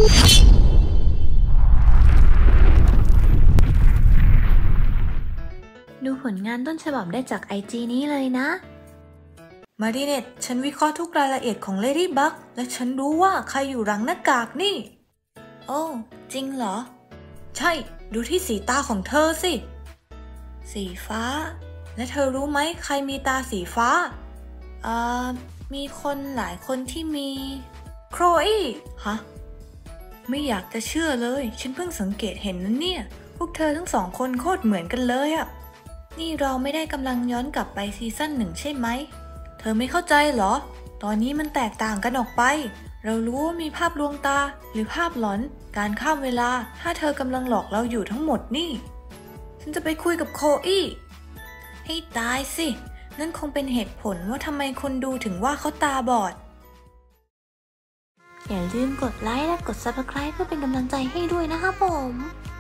ดูผลงานต้นฉบับได้จาก IG นี้เลยนะมารีเนตฉันวิเคราะห์ทุกรายละเอียดของเลดี้บัคและฉันรู้ว่าใครอยู่หลังหน้ากากนี่โอ้จริงเหรอใช่ดูที่สีตาของเธอสิสีฟ้าและเธอรู้ไหมใครมีตาสีฟ้ามีคนหลายคนที่มีโคลอี้ฮะไม่อยากจะเชื่อเลยฉันเพิ่งสังเกตเห็นนะเนี่ยพวกเธอทั้งสองคนโคตรเหมือนกันเลยอะนี่เราไม่ได้กำลังย้อนกลับไปซีซั่น1ใช่ไหมเธอไม่เข้าใจเหรอตอนนี้มันแตกต่างกันออกไปเรารู้ว่ามีภาพลวงตาหรือภาพหลอนการข้ามเวลาถ้าเธอกำลังหลอกเราอยู่ทั้งหมดนี่ฉันจะไปคุยกับโคอี้ให้ตายสินั่นคงเป็นเหตุผลว่าทำไมคนดูถึงว่าเขาตาบอดอย่าลืมกดไลค์และกด Subscribe เพื่อเป็นกำลังใจให้ด้วยนะคะผม